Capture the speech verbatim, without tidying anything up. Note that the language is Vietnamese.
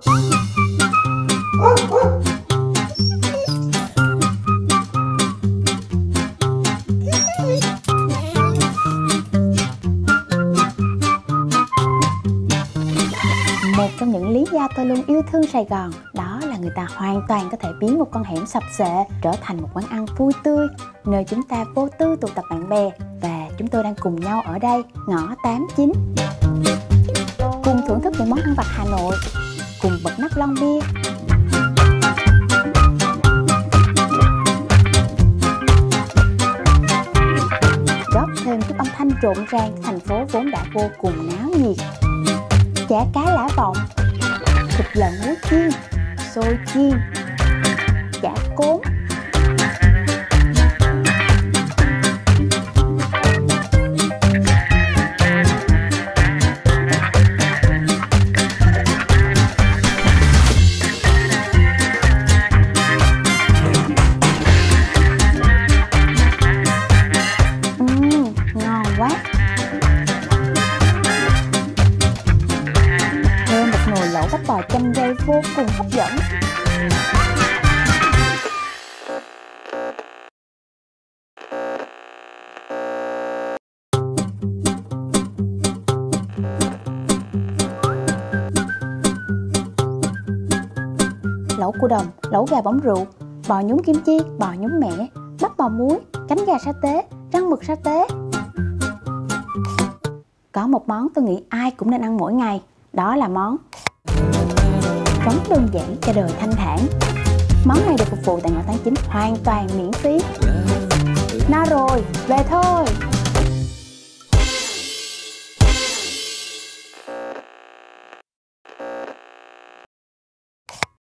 Một trong những lý do tôi luôn yêu thương Sài Gòn đó là người ta hoàn toàn có thể biến một con hẻm sập xệ trở thành một quán ăn vui tươi, nơi chúng ta vô tư tụ tập bạn bè. Và chúng tôi đang cùng nhau ở đây, ngõ tám chín, cùng thưởng thức những món ăn vặt Hà Nội, cùng bật nắp lon bia, góp thêm chút âm thanh rộn ràng thành phố vốn đã vô cùng náo nhiệt. Chả cá lã vọng, thịt lợn muối chiên, xôi chiên, chả cốm, uhm, ngon quá. Thêm một nồi lẩu bắp bò chanh dây vô cùng hấp dẫn. Lẩu cua đồng, lẩu gà bóng rượu, bò nhúng kim chi, bò nhúng mẻ, bắp bò muối, cánh gà sa tế, rang mực sa tế. Có một món tôi nghĩ ai cũng nên ăn mỗi ngày, đó là món sống đơn giản cho đời thanh thản. Món này được phục vụ tại ngõ tám chín hoàn toàn miễn phí. No rồi, về thôi.